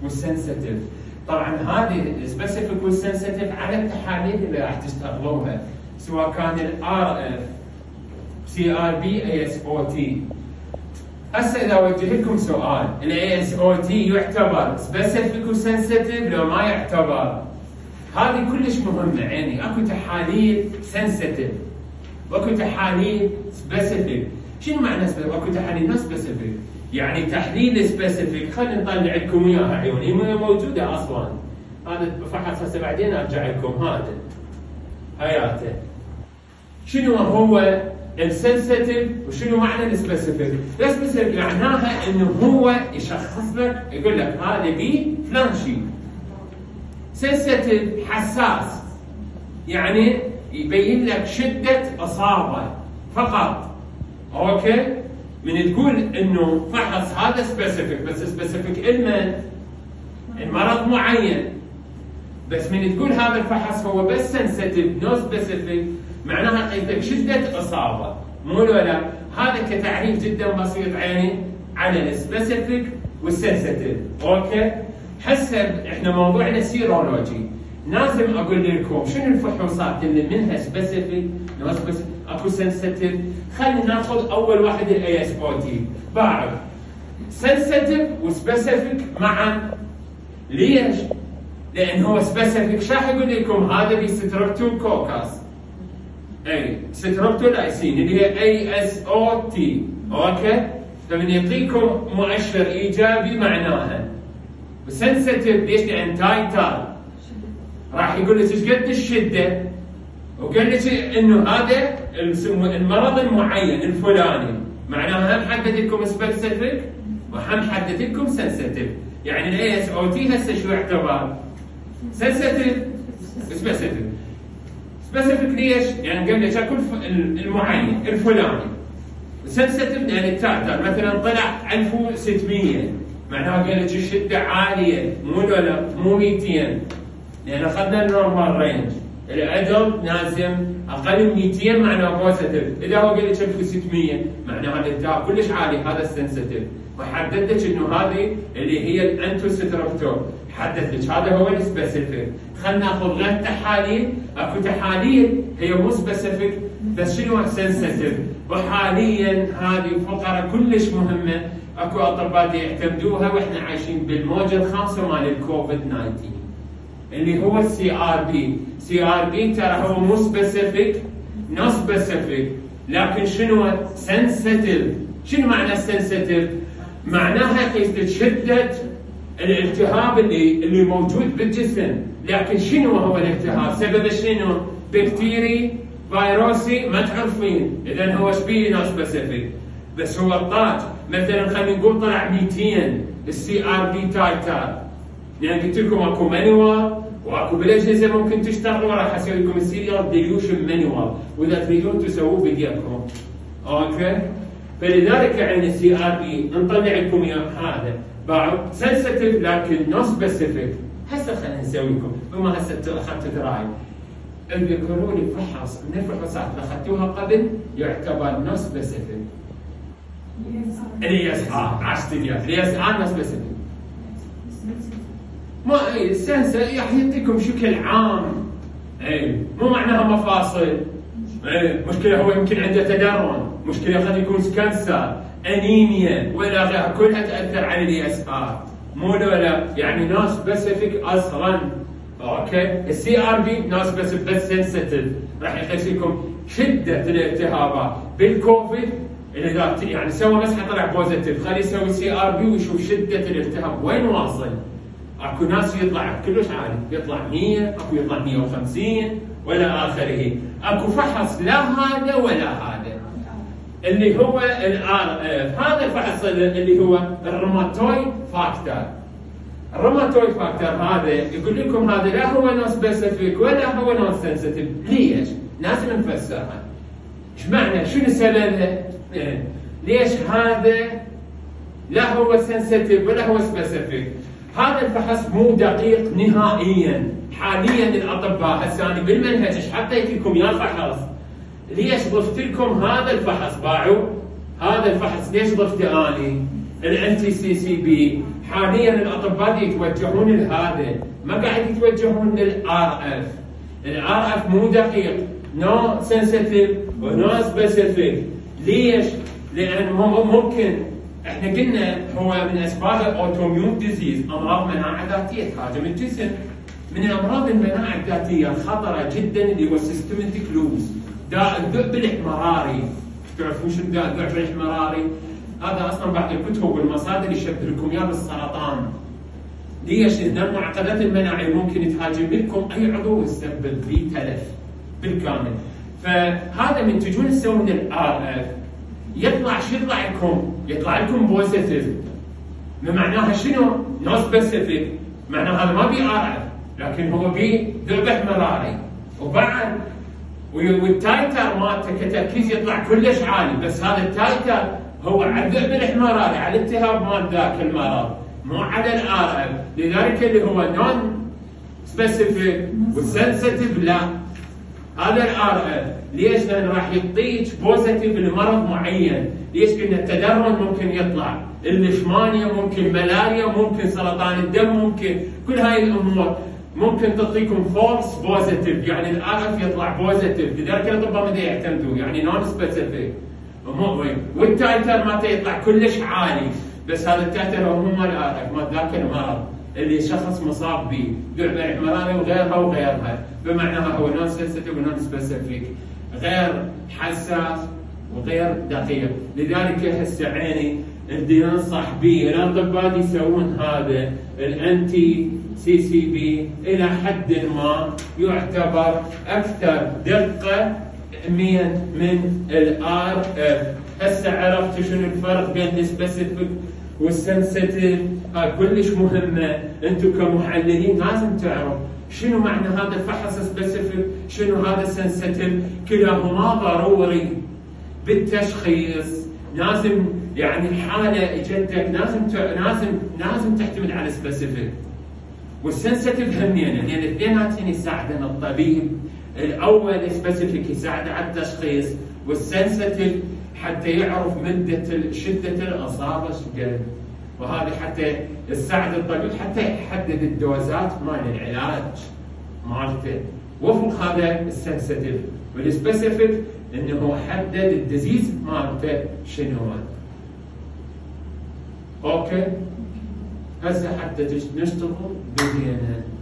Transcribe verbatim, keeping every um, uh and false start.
والسنسيتيف. طبعا هذه السبيسيفيك والسنسيتيف على التحاليل اللي راح تشتغلوها، سواء كان الار اف، سي ار بي، اي اس او تي. هسه اذا اوجه لكم سؤال، الاي اس او تي يعتبر سبيسيفيك وسنسيتيف لو ما يعتبر؟ هذه كلش مهمه. عيني اكو تحاليل سنسيتيف واكو تحاليل سبيسيفيك. شنو معنى سبيسيفيك؟ اكو تحاليل نو سبيسيفيك، يعني تحليل سبيسيفيك خلينا نطلع لكم اياها عيوني، هي موجوده اصلا. هذا فحص هسه بعدين ارجع لكم هذا هياته. شنو هو السنسيتيف وشنو معنى السبيسيفيك؟ السبيسيفيك معناها انه هو يشخص لك، يقول لك هذا بي فلان شيء. سنسيتيف حساس، يعني يبين لك شده اصابه فقط. اوكي؟ من تقول انه فحص هذا سبيسيفيك، بس سبيسيفيك لمن؟ المرض معين. بس من تقول هذا الفحص هو بس سنسيتيف نو سبيسيفيك، معناها قيدك شده اصابه، مو ولا؟ هذا كتعريف جدا بسيط عيني على السبيسيفيك والسنسيتيف. اوكي؟ هسه احنا موضوعنا سيرولوجي، لازم اقول لكم شنو الفحوصات اللي منها سبيسيفيك نو سبيسيفيك، اكو سنسيتيف. خلينا ناخذ اول واحد الاي اس او تي. بعد سنسيتيف وسبيسيفيك معا. ليش؟ لان هو سبيسيفيك شاح يقول لكم هذا بستربتوكوكس، اي ستربتولايسين اللي هي اي اس او تي. اوكي؟ فمن يعطيكم مؤشر ايجابي معناها. وسنسيتيف ليش؟ لان تايتر راح يقول لك ايش قد الشده، وقال لك انه هذا المرض المعين الفلاني، معناها هم حدد لكم سبيسيفيك وهم حدد لكم سنسيتيف. يعني الاي اس او تي هسه شو يعتبر؟ سنسيتيف سبيسيفيك. سبيسيفيك ليش؟ يعني قال لك اكو المعين الفلاني. سنسيتيف يعني التايتر مثلا طلع ألف وستمية، معناها قال لك الشده عاليه، مو ولا مو مئتين، لان اخذنا النورمال رينج. الادلت لازم اقل من مئتين معناه بوزيتيف، اذا هو قال لك ألف وستمية معناها الالتهاب كلش عالي، هذا السنسيتيف. وحدد لك انه هذه اللي هي الانتو ستربتو، حدد لك هذا هو السبيسيفيك. خلينا ناخذ غير تحاليل، اكو تحاليل هي مو سبيسيفيك بس شنو سنسيتيف. وحاليا هذه فقره كلش مهمه، اكو اطباء يعتمدوها واحنا عايشين بالموجه الخامسه مال الكوفيد تسعة عشر اللي هو السي ار بي. سي ار بي ترى هو مو سبيسيفيك نو سبيسيفيك، لكن شنو؟ سنسيتيف. شنو معنى سنسيتيف؟ معناها يقيس شده الالتهاب اللي اللي موجود بالجسم. لكن شنو هو الالتهاب؟ سببه شنو؟ بكتيري، فيروسي، ما تعرفين، اذا هو ايش بيه نو سبيسيفيك. بس هو الطاج مثلا خلينا نقول طلع مئتين السي ار بي تايتر، يعني قلت لكم اكو مانيوال واكو بالاجهزه ممكن تشتغلوا، راح اسوي لكم السيريال ديليوشن مانيوال، واذا تريدون تسووه بايديكم. اوكي؟ فلذلك يعني السي ار بي نطلع لكم اياه هذا. بعد سنسيتيف لكن نو سبيسيفيك. هسه خلينا نسوي لكم، بما هسه اخذتوا دراي، اذكروا لي فحص من الفحوصات اللي اخذتوها قبل يعتبر نو سبيسيفيك. الاي اس ار عشت الاي اس ار نو سبيسيفيك. ما اي السنسر راح يعطيكم شكل عام، اي مو معناها مفاصل، اي مشكله هو يمكن عنده تدرن، مشكله قد يكون كانسر، انيميا ولا غيرها، كلها تاثر على الاي اس ار، مو ولا يعني نو سبيسيفيك اصلا. اوكي؟ السي ار بي نو سبيسيفيك بس سنسيتيف، راح يقيس لكم شده الالتهابات. بالكوفيد اذا يعني سوى مسحه طلع بوزيتيف، خليه يسوي سي ار بي ويشوف شده الالتهاب وين واصل. اكو ناس يطلع كلش عالي، يطلع مية، اكو يطلع مية وخمسين والى اخره. اكو فحص لا هذا ولا هذا اللي هو الار اف. هذا الفحص اللي هو الروماتويد فاكتور. الروماتويد فاكتور هذا يقول لكم هذا لا هو نو سبيسيفيك ولا هو نو سنسيتيف. ليش؟ لازم نفسرها. ايش معنى؟ شنو سببها؟ ليش هذا لا هو سنسيتيف ولا هو سبيسيفيك؟ هذا الفحص مو دقيق نهائيا. حاليا الاطباء هسه انا بالمنهج ايش حطيت لكم يا فحص؟ ليش ضفت لكم هذا الفحص؟ باعوا هذا الفحص ليش ضفته اني؟ الان تي سي سي بي حاليا الاطباء يتوجهون لهذا، ما قاعد يتوجهون للار اف. الار اف مو دقيق، نو سنسيتيف ونو سبيسيفيك. ليش؟ لان ممكن احنا قلنا هو من اسباب الاوتوميون ديزيز، امراض مناعه ذاتيه تهاجم الجسم. من امراض المناعه الذاتيه الخطره جدا اللي هو سيستماتيك لوز، داء الذئب الاحمراري. تعرفون شو داء الذئب الاحمراري؟ هذا اصلا بعض الكتب والمصادر يشبه لكم اياه بالسرطان. ليش؟ لان المعقدات المناعيه ممكن تهاجم لكم اي عضو يسبب فيه تلف بالكامل. فهذا من تجون تسوون الار اف يطلع شو يطلع لكم؟ يطلع لكم بوزيتيف. معناها شنو؟ نو سبيسيفيك، معناها هذا ما بي ار اف لكن هو بي ذئب احمراري. وبعد والتايتر مالته كتركيز يطلع كلش عالي، بس هذا التايتر هو على الذئب الاحمراري، على الالتهاب مال ذاك المرض، مو على الار اف. لذلك اللي هو نون سبيسيفيك والسنسيتيف لا، هذا الار اف. ليش؟ لان راح يعطيك بوزيتيف لمرض معين. ليش؟ لان التدرج ممكن يطلع، الليشمانيا ممكن، ملاريا ممكن، سرطان الدم ممكن، كل هاي الامور ممكن تعطيكم فولس بوزيتيف، يعني الار اف يطلع بوزيتيف. لذلك الاطباء ما يعتمدوا، يعني نون سبيسيفيك. والتايتر مالته يطلع كلش عالي، بس هذا التايتر هو مو مال الار اف، مال ذاك المرض اللي شخص مصاب به، ذئب احمراري وغيرها وغيرها. بمعنى هو نون سنسيتيف ونون سبيسيفيك، غير حساس وغير دقيق. لذلك هسه عيني بدي ننصح به الاطباء يسوون هذا الانتي سي سي بي الى حد ما يعتبر اكثر دقه من من الار اف. هسه عرفت شنو الفرق بين السبيسيفيك والسنسيتيف؟ هاي كلش مهمه، انتم كمحللين لازم تعرف شنو معنى هذا الفحص سبيسيفيك، شنو هذا سنسيتيف. كلاهما ضروري بالتشخيص. لازم يعني حاله اجتك لازم لازم لازم تعتمد على السبيسيفيك والسنسيتيف همينه، لان الاثنيناتين يساعدنا الطبيب. الاول سبيسيفيك يساعد على التشخيص، والسنسيتيف حتى يعرف مده شده الاصابه شقد، وهذه حتى يساعد الطبيب حتى يحدد الدوزات مال العلاج مالته. وفق هذا السنسيتيف. والسبيسيفيك انه هو حدد الديزيز مالته شنو هو. اوكي؟ هسه حتى نشتغل بدينا